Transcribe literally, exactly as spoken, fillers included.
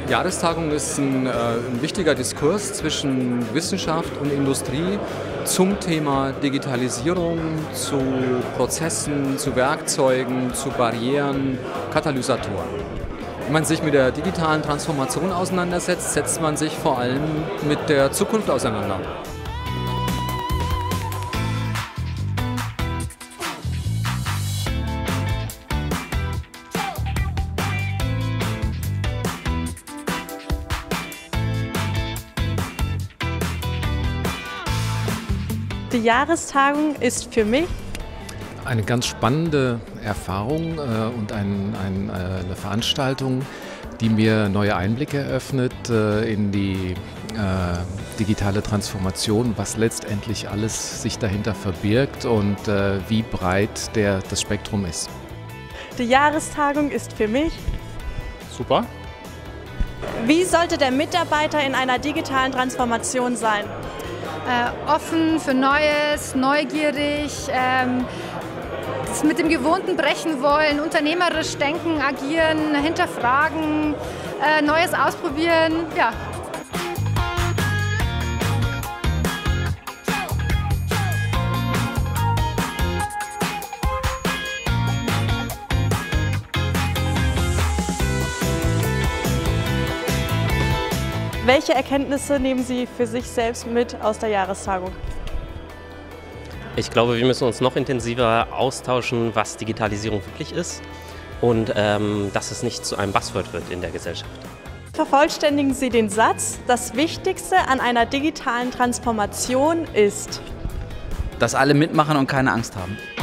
Jahrestagung ist ein, äh, ein wichtiger Diskurs zwischen Wissenschaft und Industrie zum Thema Digitalisierung, zu Prozessen, zu Werkzeugen, zu Barrieren, Katalysatoren. Wenn man sich mit der digitalen Transformation auseinandersetzt, setzt man sich vor allem mit der Zukunft auseinander. Die Jahrestagung ist für mich eine ganz spannende Erfahrung äh, und ein, ein, äh, eine Veranstaltung, die mir neue Einblicke eröffnet äh, in die äh, digitale Transformation, was letztendlich alles sich dahinter verbirgt und äh, wie breit der, das Spektrum ist. Die Jahrestagung ist für mich super. Wie sollte der Mitarbeiter in einer digitalen Transformation sein? Äh, offen für Neues, neugierig, ähm, das mit dem Gewohnten brechen wollen, unternehmerisch denken, agieren, hinterfragen, äh, Neues ausprobieren, ja. Welche Erkenntnisse nehmen Sie für sich selbst mit aus der Jahrestagung? Ich glaube, wir müssen uns noch intensiver austauschen, was Digitalisierung wirklich ist und ähm, dass es nicht zu einem Buzzword wird in der Gesellschaft. Vervollständigen Sie den Satz: Das Wichtigste an einer digitalen Transformation ist, dass alle mitmachen und keine Angst haben.